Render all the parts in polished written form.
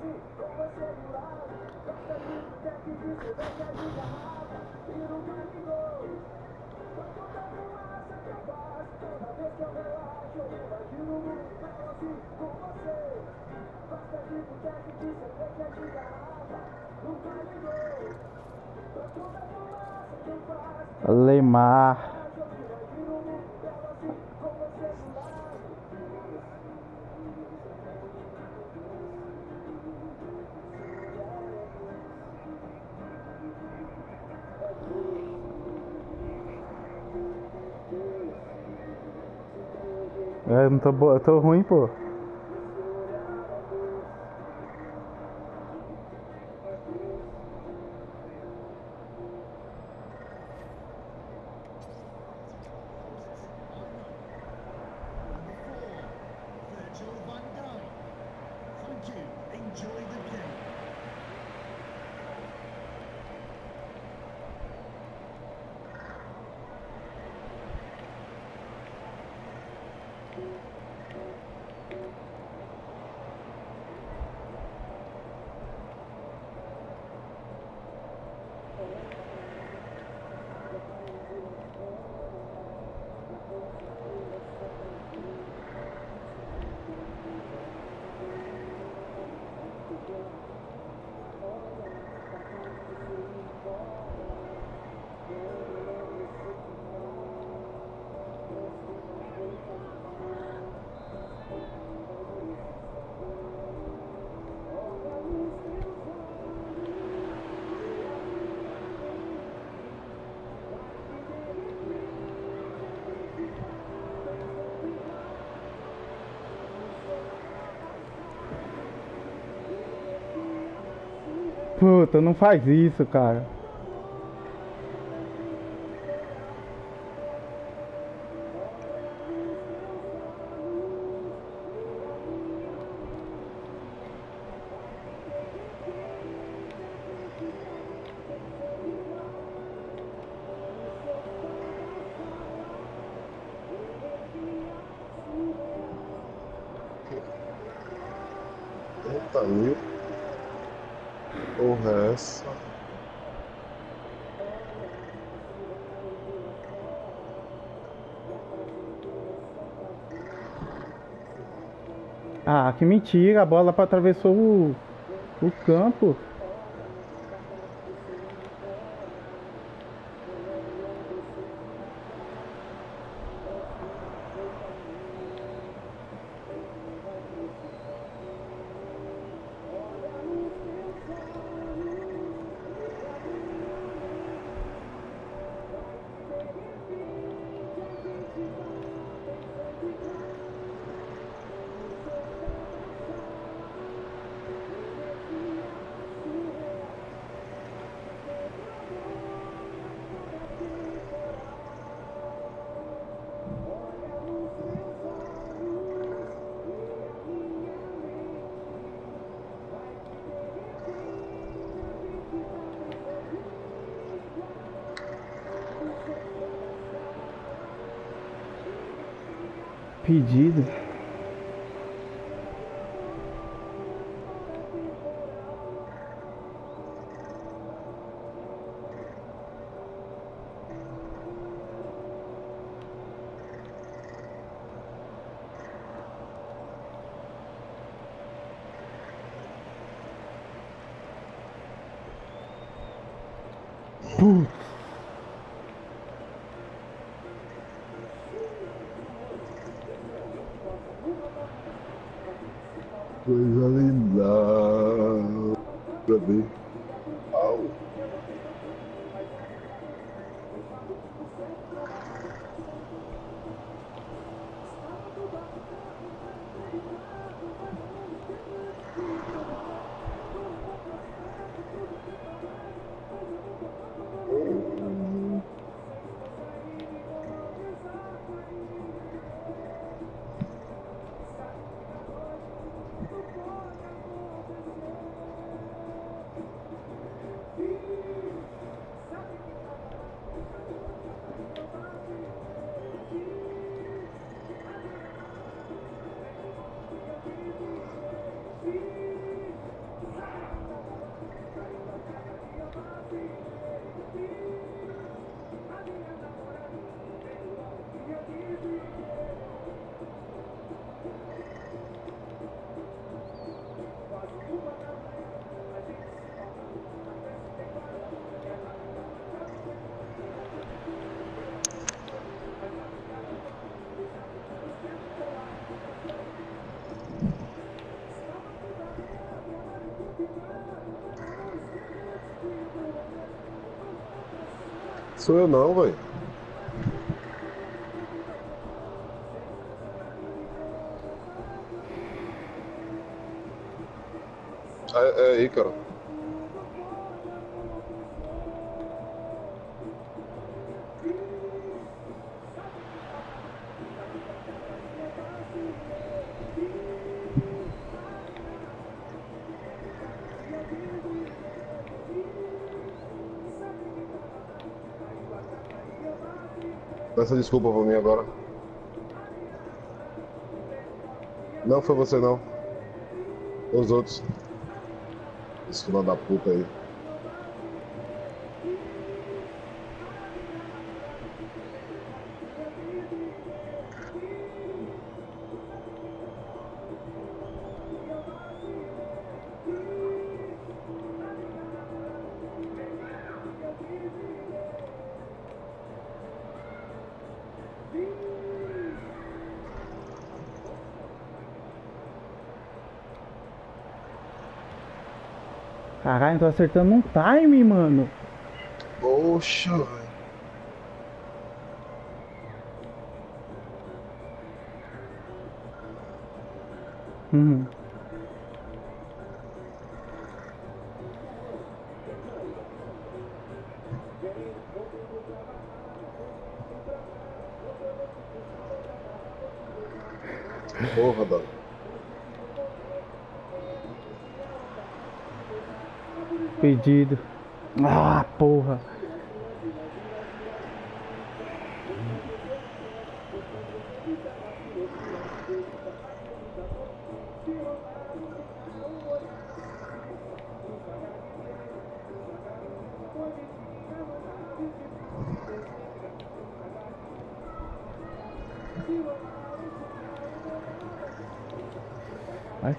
Lemar. Não tô boa, tô ruim, pô. Puta, não faz isso, cara. Eita, aí. Porra, é essa? Ah, que mentira, a bola atravessou o campo. Pedido. Coisa linda. Pra ver. Au. Sou eu não, velho. É aí, cara. Peça desculpa pra mim agora. Não foi você não. Os outros. Esse filho da puta aí. Caralho, tô acertando um time, mano. Poxa, velho. Uhum. Porra, Dado. Pedido. Ah, porra. Ai.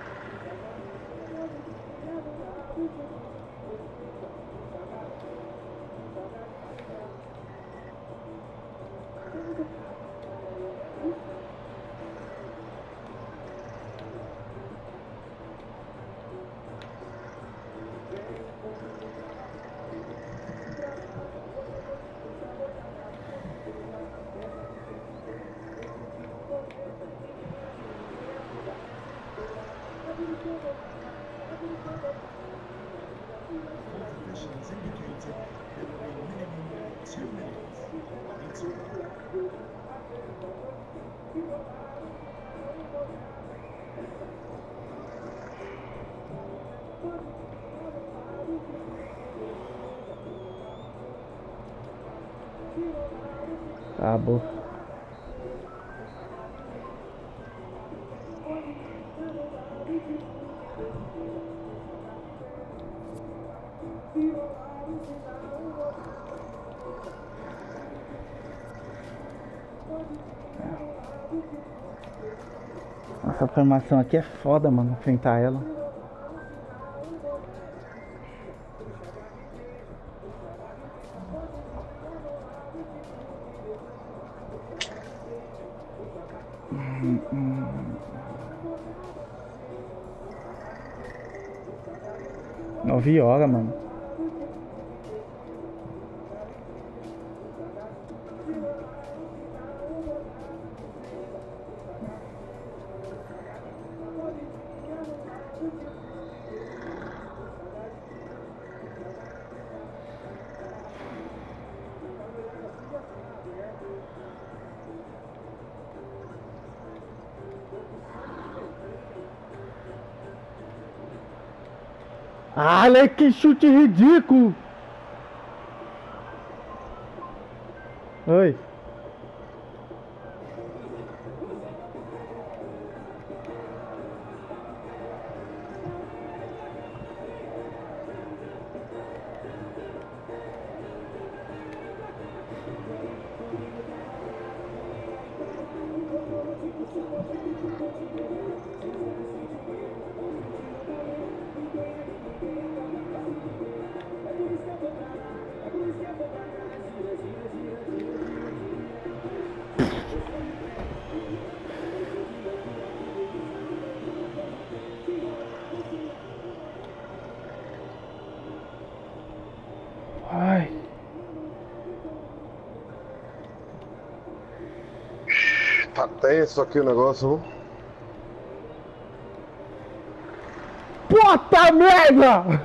Officials indicated there will be minimum 2 minutes on each round. Acabou. Essa formação aqui é foda, mano, enfrentar ela. Não vi hora, mano. Olha que chute ridículo! Oi. Ai. Tá tenso aqui o negócio, viu? Puta merda!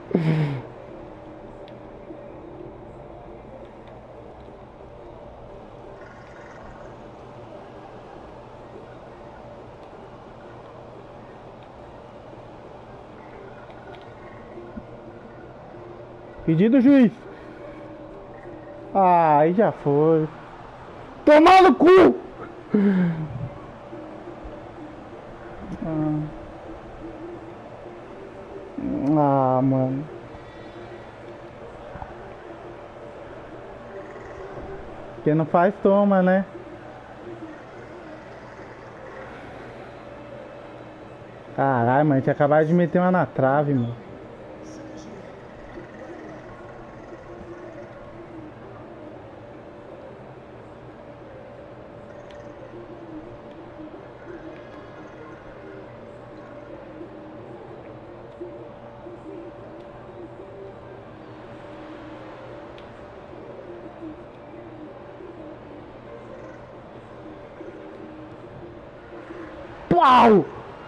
Pedido, juiz. Ah, aí já foi. Tomar no cu! Ah, mano. Quem não faz, toma, né? Caralho, mano, tinha acabado de meter uma na trave, mano. Pau!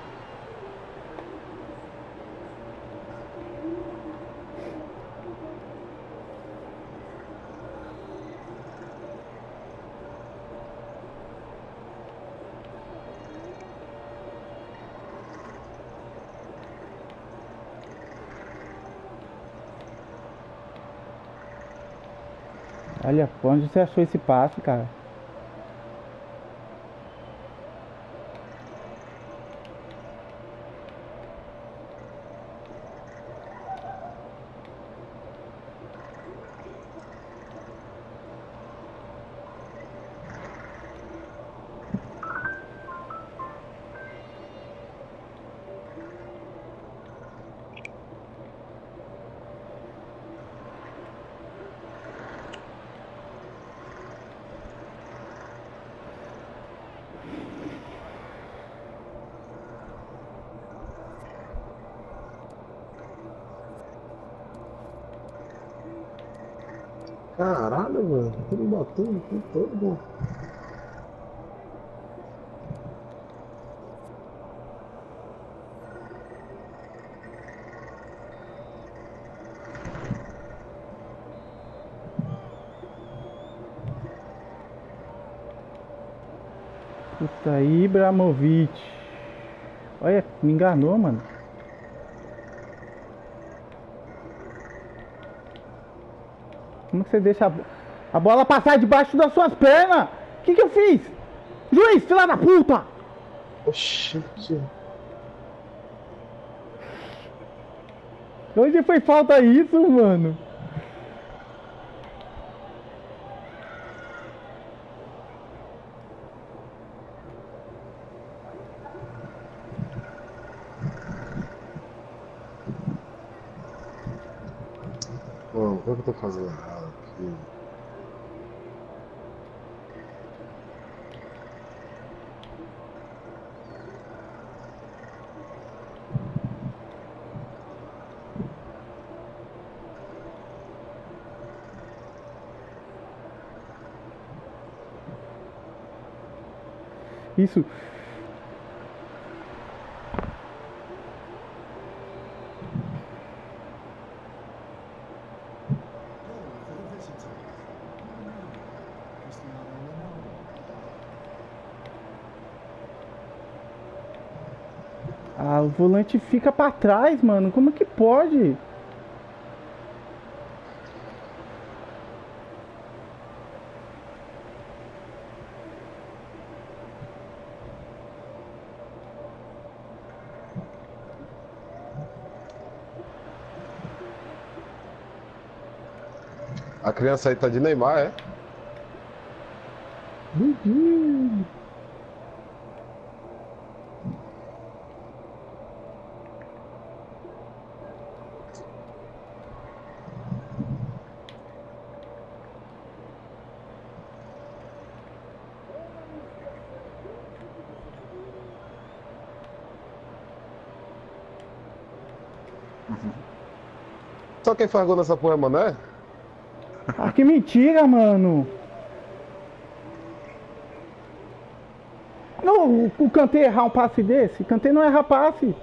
Olha, onde você achou esse passe, cara? Caralho, mano. Ele bateu o tempo todo, mano. Puta aí, Ibrahimovic. Olha, me enganou, mano. Como que você deixa a bola passar debaixo das suas pernas? O que eu fiz? Juiz, filha da puta! Oxi. Onde foi falta isso, mano? Mano, o que eu tô fazendo errado aqui? Isso. Ah, o volante fica pra trás, mano. Como que pode? A criança aí tá de Neymar, é? Só quem faz gol nessa porra é Mané? Ah, que mentira, mano. o Kanté errar um passe desse? Kanté não erra passe.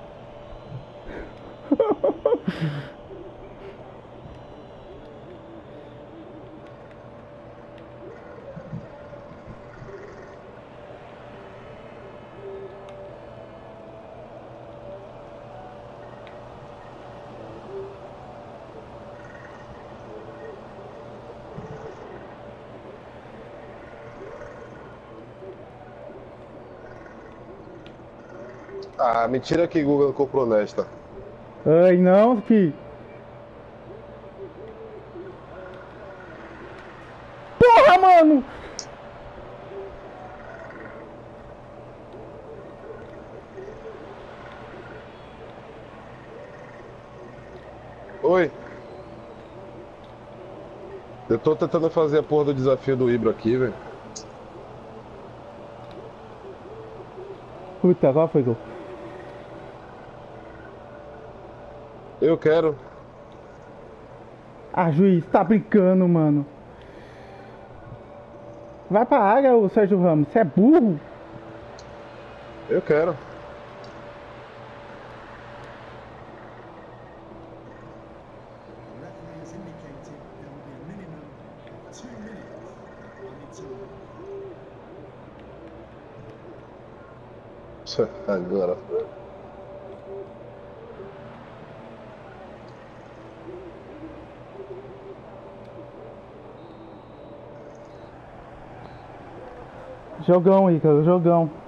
Ah, mentira que Google comprou nesta. Ai, não, fi. Porra, mano! Oi. Eu tô tentando fazer a porra do desafio do Ibra aqui, velho. Puta, agora foi gol. Eu quero. Ah, juiz, tá brincando, mano. Vai pra área, ô Sérgio Ramos. Você é burro? Eu quero. The referee has indicated there will be a minimum of 2 minutes on each Agora. Jogão, Ícaro, jogão.